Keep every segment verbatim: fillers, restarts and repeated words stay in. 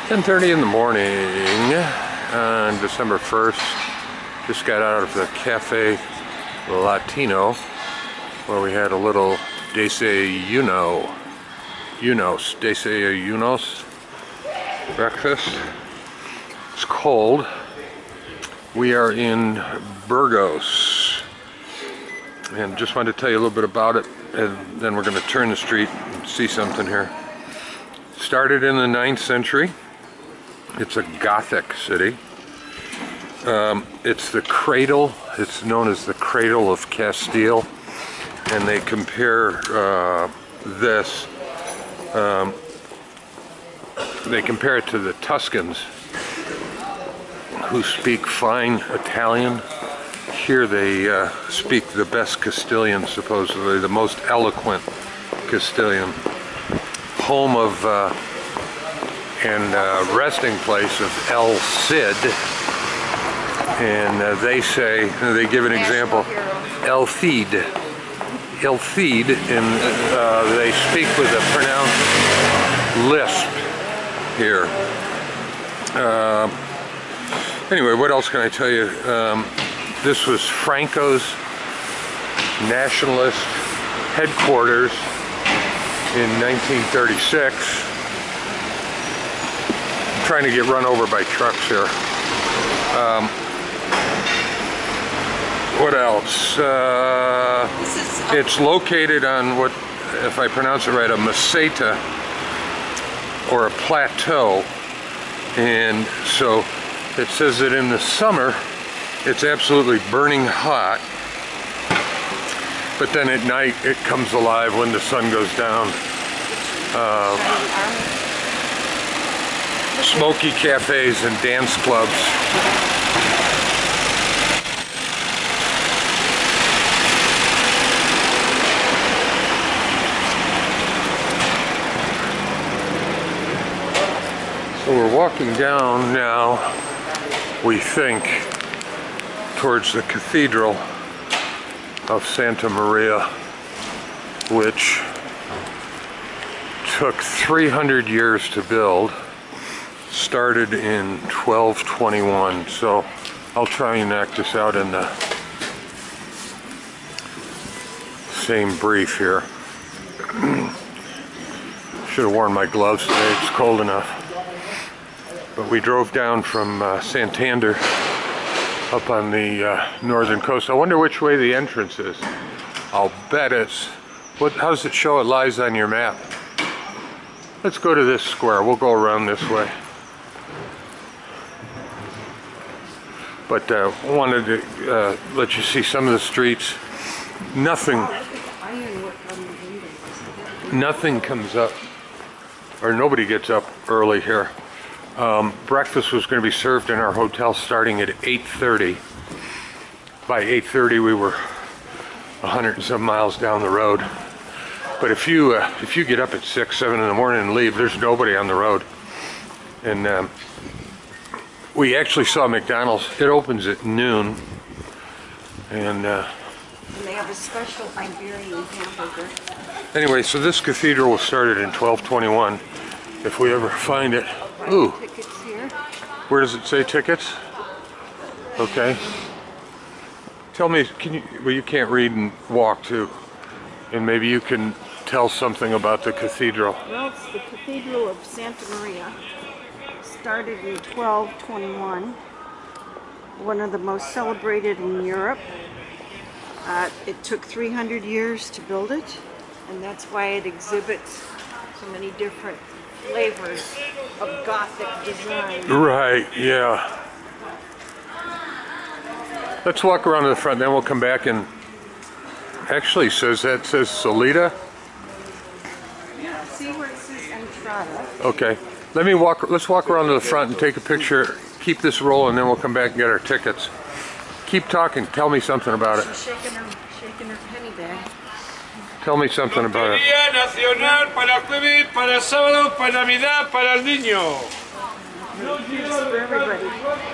ten thirty in the morning on December first. Just got out of the Cafe Latino where we had a little desayuno, unos, desayunos breakfast. It's cold. We are in Burgos, and just wanted to tell you a little bit about it, and then we're going to turn the street and see something here. Started in the ninth century. It's a Gothic city. Um, it's the cradle, it's known as the cradle of Castile, and they compare uh, this, um, they compare it to the Tuscans, who speak fine Italian. Here they uh, speak the best Castilian, supposedly, the most eloquent Castilian. Home of uh, and uh, resting place of El Cid. And uh, they say, they give an example, El Cid, El Cid, and uh, they speak with a pronounced lisp here. Uh, anyway, what else can I tell you? Um, this was Franco's nationalist headquarters in nineteen thirty-six. I'm trying to get run over by trucks here. Um, What else? Uh, it's located on what, if I pronounce it right, a meseta or a plateau, and so it says that in the summer it's absolutely burning hot, but then at night it comes alive when the sun goes down. Uh, smoky cafes and dance clubs. So we're walking down now, we think, towards the Cathedral of Santa Maria, which took three hundred years to build, started in twelve twenty-one. So I'll try and act this out in the same brief here. Should have worn my gloves today, it's cold enough. But we drove down from uh, Santander up on the uh, northern coast. I wonder which way the entrance is. I'll bet it's, what, how does it show it lies on your map? Let's go to this square. We'll go around this way. But uh, wanted to uh, let you see some of the streets. Nothing, nothing comes up, or nobody gets up early here. Um, breakfast was going to be served in our hotel starting at eight thirty. By eight thirty we were a hundred and some miles down the road. But if you uh, if you get up at six, seven in the morning and leave, there's nobody on the road. And um, we actually saw McDonald's. It opens at noon. And, uh, and they have a special Iberian hamburger. Anyway, so this cathedral was started in twelve twenty-one. If we ever find it. Ooh. Tickets here. Where does it say tickets? Okay. Tell me, can you, well, you can't read and walk too. And maybe you can tell something about the cathedral. Well, it's the Cathedral of Santa Maria. Started in twelve twenty-one. One of the most celebrated in Europe. Uh, it took three hundred years to build it, and that's why it exhibits so many different flavors of Gothic design. Right, yeah. Let's walk around to the front, then we'll come back and actually says that says Solita. Yeah, see where it says Entrada. Okay. Let me walk let's walk around to the front and take a picture. Keep this rolling, then we'll come back and get our tickets. Keep talking, tell me something about it. She's shaking her shaking her penny bag. Tell me something about it. Nacional para jueves, para sábado, para Navidad, para el niño. For everybody.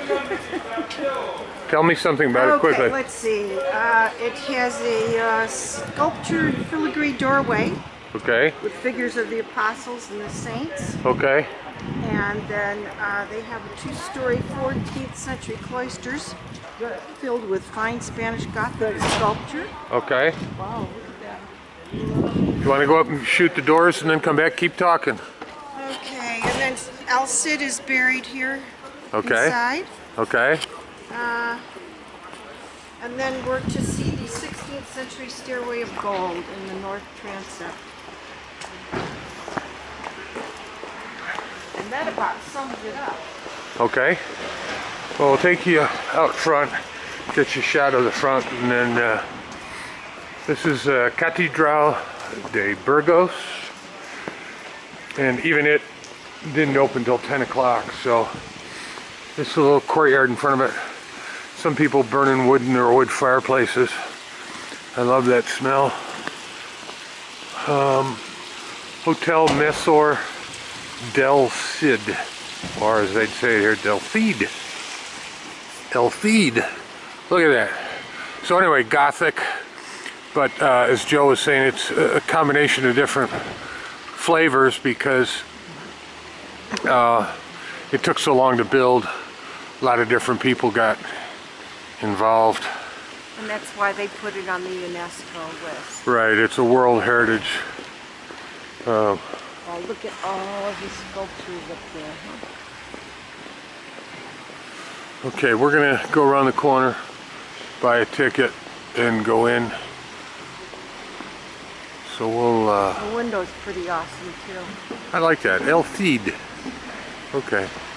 Tell me something about it quickly. Okay, let's see. Uh, it has a uh, sculptured filigree doorway Okay. with figures of the apostles and the saints. Okay. And then uh, they have a two-story fourteenth century cloisters filled with fine Spanish Gothic sculpture. Okay. Wow, look at that. You want to go up and shoot the doors and then come back, keep talking? Okay, and then El Cid is buried here Okay. inside. Okay. Uh, and then we're to see the sixteenth century Stairway of Gold in the north transept. And that about sums it up. Okay. Well, we'll take you out front, get you a shot of the front, and then uh, this is uh, Catedral de Burgos, and even it didn't open till ten o'clock, so this is a little courtyard in front of it. Some people burning wood in their wood fireplaces. I love that smell. Um, Hotel Mesor del Cid, or as they'd say here, Del Cid. El Cid. Look at that. So anyway, Gothic, but uh, as Joe was saying, it's a combination of different flavors because uh, it took so long to build. A lot of different people got involved. And that's why they put it on the UNESCO list. Right, it's a World Heritage. Uh, Oh, look at all of the sculptures up there, huh? okay, we're gonna go around the corner, buy a ticket, and go in. So we'll, uh, The window's pretty awesome too. I like that, El Cid. Okay.